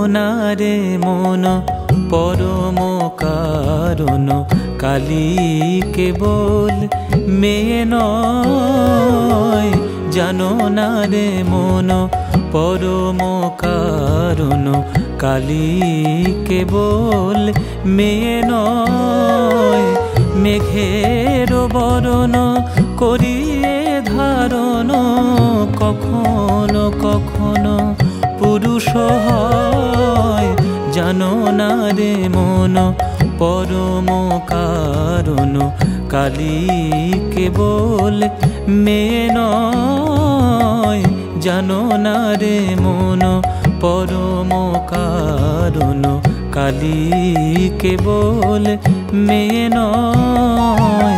না রে মন পরম কারণ কালী কেবল মেয়ে নয়। জানো না রে মন পরম কারণ কালী কেবল মেয়ে নয়। মেঘের বরণ করিয়ে ধারণ কখনো কখনো পুরুষ হয়। জানো না রে মন পরম কারণ কালী কেবল মেয়ে নয়। জানো না রে মন পরম কারণ কালী কেবল মেয়ে নয়।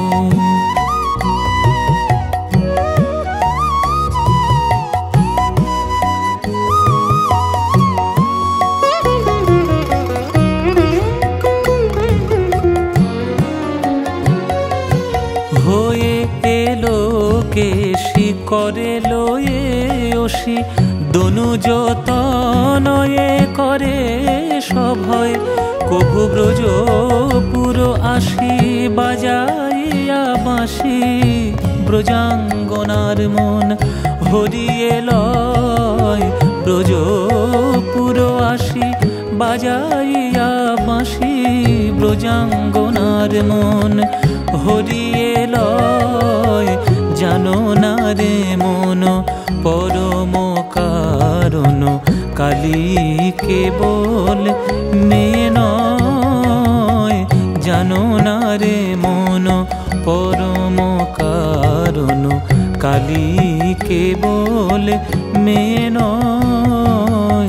হয়ে এলো কেশি করে লয়ে অসি দনু যতনয়ে করে সভয়। কভু ব্রজ পুরো আসি বাজাইয়া বাঁশি ব্রজাঙ্গনার মন হরিয়ে লয়। ব্রজ পুরো আসি বাজাইয়া বাঁশি ব্রজাঙ্গনার মন হরিয়ে লয়। জানো না রে মন পরম কারণ কালী কেবল মেয়ে নয়। জানো না রে মন পরম কারণ কালী কেবল মেয়ে নয়।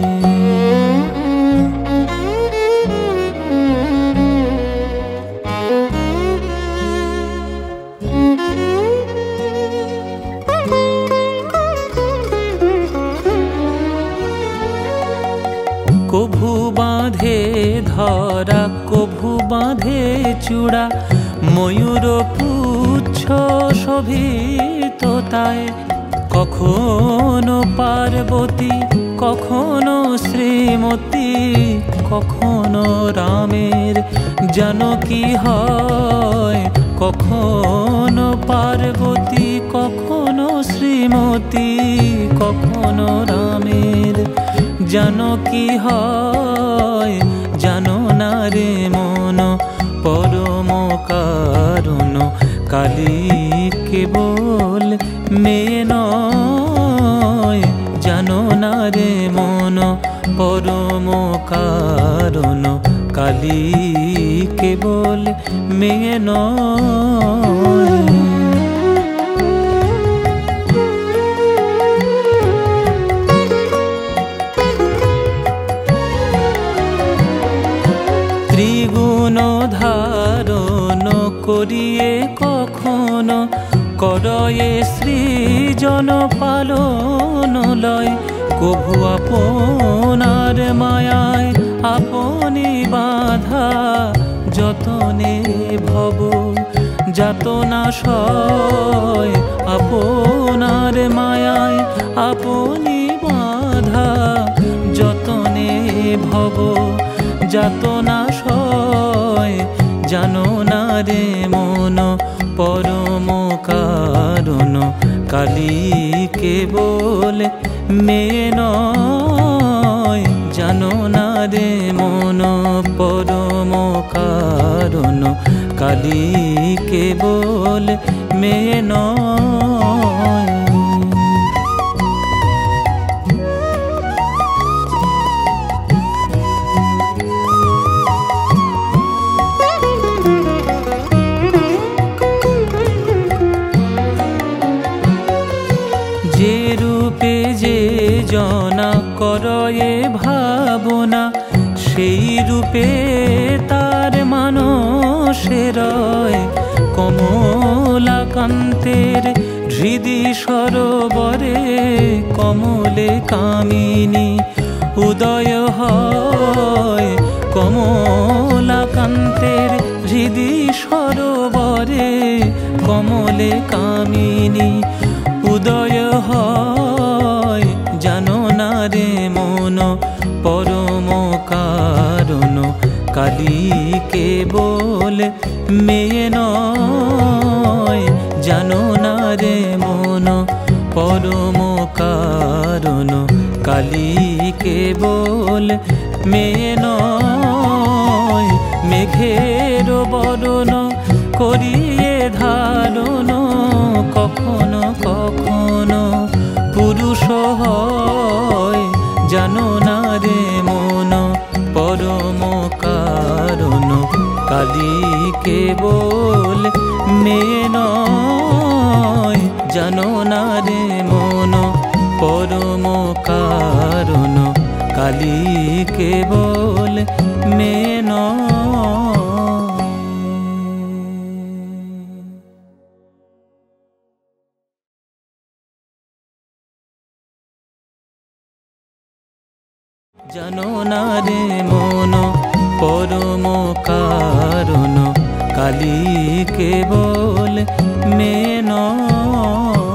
কভু বাঁধে ধরা কভু বাঁধে চূড়া ময়ূর পুচ্ছ শোভিত তাই। কখনো পার্বতী কখনো শ্রীমতী কখনো রামের জানকী হয়। কখনো পার্বতী কখনো শ্রীমতী কখনো রামের জানকী হয়। জানো না রে মন পরম কারণ কালী কেবল মেয়ে নয়। জানো না রে মন পরম কারণ কালী কেবল মেয়ে নয়। ত্রিগুণ ধারণ করিয়ে কখনো করয়ে সৃজন পালন লয়। কভু আপনার মায়ায় আপনি বাধা যতনে ভব যাতনা সয়। আপনার মায়ায় আপনি বাধা যতনে ভব যাতনা সয়। জানো না রে মন পরম কারণ কালী কেবল মেয়ে নয়। জানো না রে মন পরম কারণ কালী কেবল মেয়ে নয়। যে রূপে যে জনা করয়ে ভাবনা সেই রূপে তার মানসের কমলাকান্তের হৃদি সরোবরে কমলে কামিনী উদয় হয়। কমলাকান্তের হৃদি সরোবরে কমলে কামিনী উদয় হয়। জানো না রে মন পরম কালী কেবল মেয়ে নয়, জানো না রে মন পরম কারণ। কালী কেবল মেয়ে নয়, মেঘের বরণ করিয়ে ধারণ কখনো কখনো পুরুষ হয়, জানো না রে মন পরম কারণ। কালী কেবল মেয়ে নয়, জানো না রে মন পরম কারণ। কালী কেবল মেয়ে নয়। জানো না রে মন পরম কারণ। কালী কেবল মেয়ে নয়।